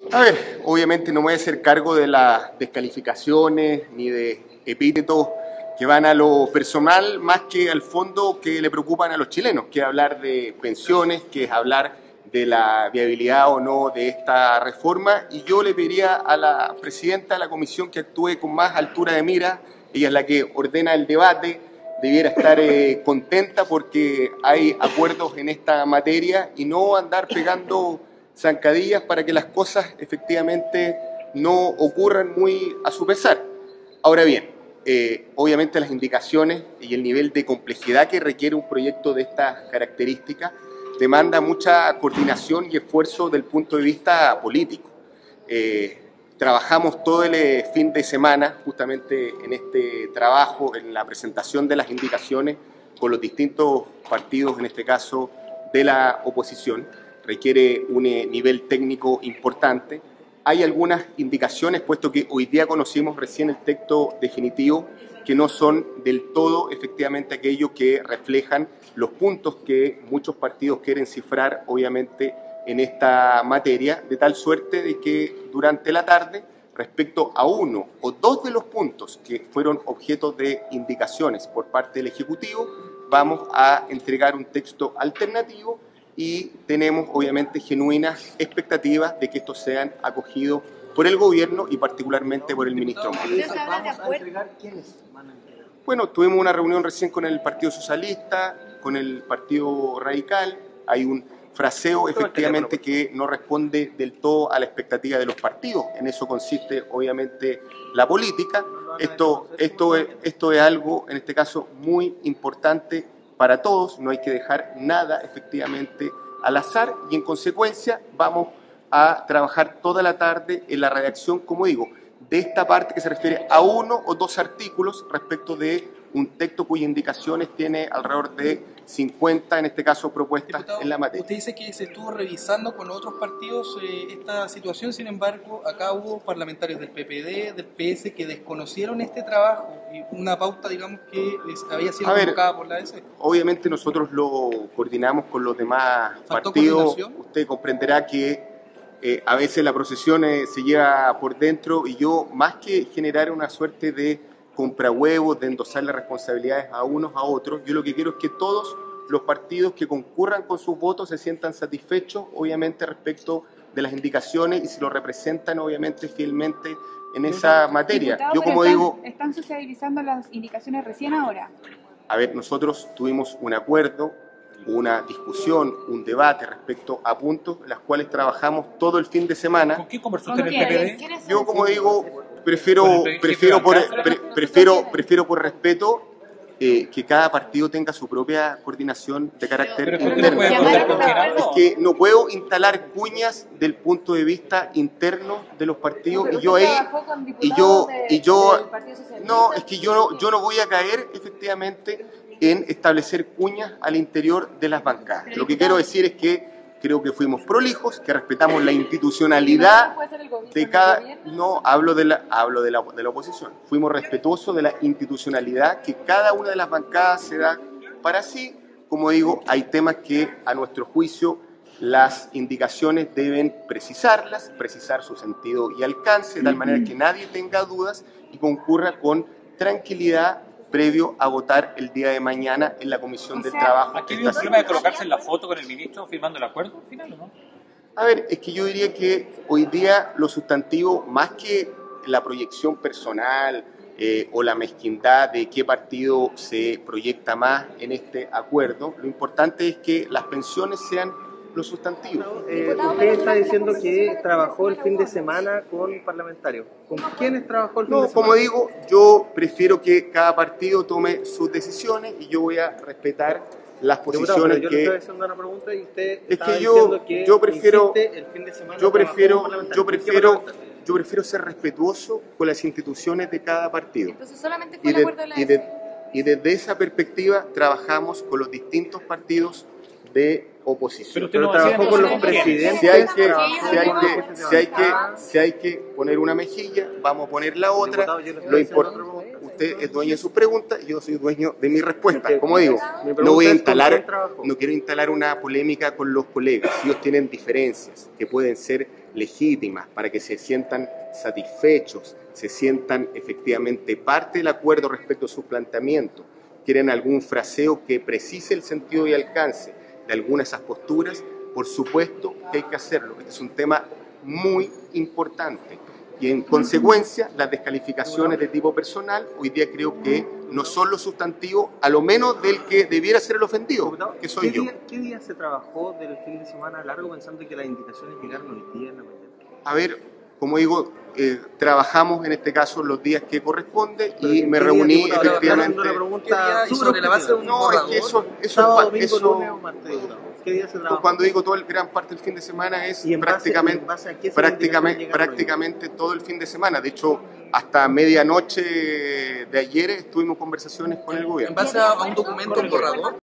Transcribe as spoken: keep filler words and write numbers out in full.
A ver, obviamente no me voy a hacer cargo de las descalificaciones ni de epítetos que van a lo personal más que al fondo que le preocupan a los chilenos, que es hablar de pensiones, que es hablar de la viabilidad o no de esta reforma. Y yo le pediría a la presidenta de la comisión que actúe con más altura de mira. Ella es la que ordena el debate, debiera estar eh, contenta porque hay acuerdos en esta materia y no andar pegando zancadillas para que las cosas efectivamente no ocurran muy a su pesar. Ahora bien, eh, obviamente las indicaciones y el nivel de complejidad que requiere un proyecto de estas características demanda mucha coordinación y esfuerzo del punto de vista político. Eh, trabajamos todo el eh, fin de semana justamente en este trabajo, en la presentación de las indicaciones con los distintos partidos, en este caso de la oposición. Requiere un eh, nivel técnico importante. Hay algunas indicaciones, puesto que hoy día conocimos recién el texto definitivo, que no son del todo efectivamente aquellos que reflejan los puntos que muchos partidos quieren cifrar, obviamente, en esta materia, de tal suerte de que durante la tarde, respecto a uno o dos de los puntos que fueron objeto de indicaciones por parte del Ejecutivo, vamos a entregar un texto alternativo y tenemos obviamente genuinas expectativas de que estos sean acogidos por el gobierno y particularmente por el ministro Mario. ¿Vamos a entregar quiénes van a entregar? Bueno, tuvimos una reunión recién con el Partido Socialista, con el Partido Radical. Hay un fraseo efectivamente que no responde del todo a la expectativa de los partidos. En eso consiste obviamente la política. Esto, esto, es, esto es algo, en este caso, muy importante para todos. No hay que dejar nada efectivamente al azar y en consecuencia vamos a trabajar toda la tarde en la redacción, como digo, de esta parte que se refiere a uno o dos artículos respecto de un texto cuyas indicaciones tiene alrededor de cincuenta, en este caso, propuestas. Diputado, en la materia. Usted dice que se estuvo revisando con otros partidos eh, esta situación, sin embargo, acá hubo parlamentarios del P P D, del P S, que desconocieron este trabajo y una pauta, digamos, que había sido convocada por la A D C. Obviamente nosotros lo coordinamos con los demás partidos. Usted comprenderá que Eh, a veces la procesión eh, se lleva por dentro y yo, más que generar una suerte de comprahuevos, de endosar las responsabilidades a unos a otros, yo lo que quiero es que todos los partidos que concurran con sus votos se sientan satisfechos, obviamente, respecto de las indicaciones y si lo representan, obviamente, fielmente en esa materia. Diputado, yo como están, digo... ¿Están socializando las indicaciones recién ahora? A ver, nosotros tuvimos un acuerdo, una discusión, un debate respecto a puntos en los cuales trabajamos todo el fin de semana. ¿Con quién conversó usted en el P P D? Yo, como digo, prefiero, prefiero, por, pre, prefiero, prefiero por respeto eh, que cada partido tenga su propia coordinación de carácter interno. Es que no puedo instalar cuñas del punto de vista interno de los partidos y yo ahí y yo y yo no, es que yo no, yo no voy a caer efectivamente en establecer cuñas al interior de las bancadas. Pero, lo que quiero decir es que creo que fuimos prolijos, que respetamos la institucionalidad de cada... No, hablo de la, hablo de la, de la oposición. Fuimos respetuosos de la institucionalidad que cada una de las bancadas se da para sí. Como digo, hay temas que a nuestro juicio las indicaciones deben precisarlas, precisar su sentido y alcance, de tal manera que nadie tenga dudas y concurra con tranquilidad previo a votar el día de mañana en la Comisión o sea, del Trabajo. ¿Aquí hay un problema de colocarse en la foto con el ministro firmando el acuerdo al final o no? A ver, es que yo diría que hoy día lo sustantivo, más que la proyección personal eh, o la mezquindad de qué partido se proyecta más en este acuerdo, lo importante es que las pensiones sean lo sustantivo. Eh, usted está diciendo que trabajó el fin de semana con parlamentarios. ¿Con quiénes trabajó el fin no, de semana? Como digo, yo prefiero que cada partido tome sus decisiones y yo voy a respetar las posiciones. Diputado, yo que... le estoy haciendo una pregunta y usted es que yo, que yo prefiero, el fin de semana yo prefiero, yo prefiero, yo prefiero ser respetuoso con las instituciones de cada partido. Entonces solamente fue y, el de, acuerdo de la y, de, y desde esa perspectiva trabajamos con los distintos partidos de oposición. Pero, Pero trabajó con los presidentes. Si hay que, si hay que, si hay que, si hay que poner una mejilla, vamos a poner la otra. Lo importante, usted es dueño de sus preguntas y yo soy dueño de mis respuestas. Como digo, no voy a instalar, no quiero instalar una polémica con los colegas. Si ellos tienen diferencias que pueden ser legítimas, para que se sientan satisfechos, se sientan efectivamente parte del acuerdo respecto a sus planteamientos, quieren algún fraseo que precise el sentido y alcance de algunas de esas posturas, por supuesto que hay que hacerlo. Este es un tema muy importante y en consecuencia las descalificaciones de tipo personal hoy día creo que no son lo sustantivo, a lo menos del que debiera ser el ofendido, que soy ¿Qué yo. Día, ¿Qué día se trabajó del fin de semana largo pensando que las indicaciones llegaron hoy día en la mañana? A ver, como digo, eh, trabajamos en este caso los días que corresponde y me reuní efectivamente. ¿Qué día y sobre la base de un No, es que eso, eso, Sábado, es, domingo, eso lunes o martes, diputado. ¿Qué día se trabajó? Cuando digo todo el gran parte del fin de semana es ¿Y en base- prácticamente, en base a qué se prácticamente, llegaron hoy? prácticamente todo el fin de semana. De hecho, hasta medianoche de ayer estuvimos en conversaciones con el En gobierno. base a, a un documento, un borrador.